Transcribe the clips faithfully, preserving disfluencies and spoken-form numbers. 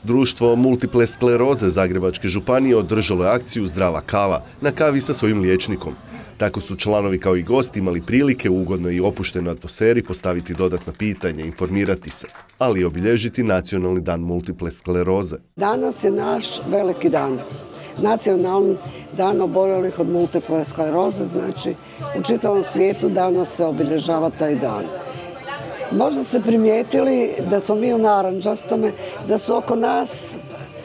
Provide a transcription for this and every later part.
Društvo multiple skleroze Zagrebačke županije održalo je akciju Zdrava kava na kavi sa svojim liječnikom. Tako su članovi kao i gosti imali prilike u ugodnoj i opuštenoj atmosferi postaviti dodatna pitanja, informirati se, ali i obilježiti Nacionalni dan multiple skleroze. Danas je naš veliki dan. Nacionalni dan oboljelih od multiple skleroze, znači u čitavom svijetu danas se obilježava taj dan. Možda ste primijetili da smo mi u narančastome, da su oko nas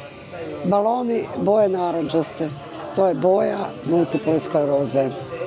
baloni boje narančaste. To je boja multiple skleroze.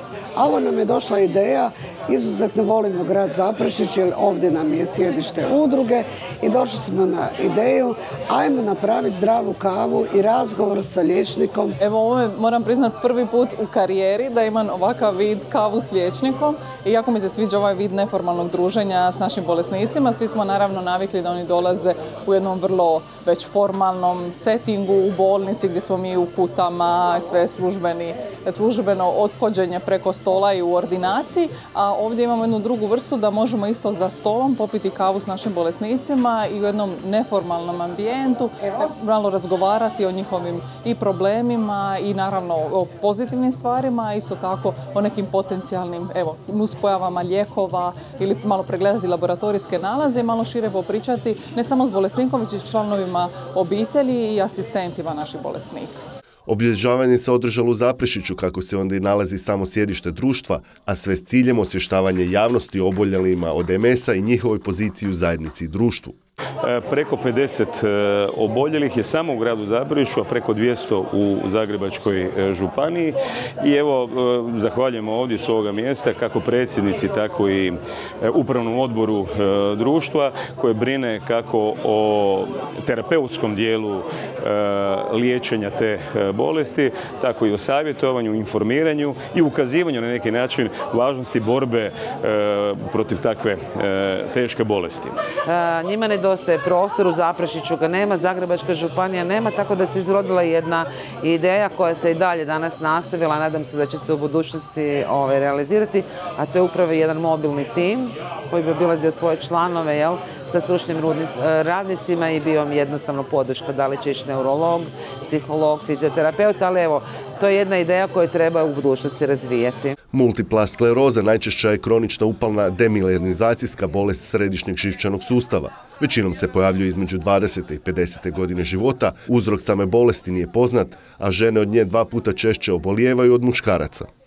A ovo nam je došla ideja, izuzetno volimo grad Zaprešić jer ovdje nam je sjedište udruge i došli smo na ideju, ajmo napraviti zdravu kavu i razgovor sa liječnikom. Evo ovo je, moram priznati, prvi put u karijeri da imam ovakav vid kavu s liječnikom i jako mi se sviđa ovaj vid neformalnog druženja s našim bolesnicima. Svi smo naravno navikli da oni dolaze u jednom vrlo već formalnom settingu u bolnici gdje smo mi u kutama, sve službeni, službeno ophođenje preko stola i u ordinaciji, a ovdje imamo jednu drugu vrstu da možemo isto za stolom popiti kavu s našim bolesnicima i u jednom neformalnom ambijentu malo razgovarati o njihovim i problemima i naravno o pozitivnim stvarima, a isto tako o nekim potencijalnim evo, nuspojavama lijekova ili malo pregledati laboratorijske nalaze i malo šire popričati ne samo s bolesnikom, već i s članovima obitelji i asistentima naših bolesnika. Obilježavanje se održalo u Zaprešiću, kako se onda i nalazi samo sjedište društva, a sve s ciljem osvještavanja javnosti o oboljelima od em es a i njihovoj poziciji u zajednici i društvu. Preko pedeset oboljelih je samo u gradu Zaprešiću, a preko dvjesto u Zagrebačkoj županiji. I evo, zahvaljujemo ovdje s ovoga mjesta kako predsjednici, tako i upravnom odboru društva koje brine kako o terapeutskom dijelu liječenja te bolesti, tako i o savjetovanju, informiranju i ukazivanju na neki način važnosti borbe protiv takve teške bolesti. Njima nedostaje prostor, u Zaprešiću ga nema, Zagrebačka županija nema, tako da se izrodila jedna ideja koja se i dalje danas nastavila, nadam se da će se u budućnosti ovaj, realizirati, a to je upravo jedan mobilni tim koji bi obilazio svoje članove, jel, sa stručnim radnicima i bio mi jednostavno podrška, da li će ići neurolog, psiholog, fizioterapeut, ali evo, to je jedna ideja koju treba u budućnosti razvijati. Multipla skleroza najčešća je kronična upalna demilenizacijska bolest središnjeg živčanog sustava. Većinom se pojavljuje između dvadesete i pedesete godine života, uzrok same bolesti nije poznat, a žene od nje dva puta češće obolijevaju od muškaraca.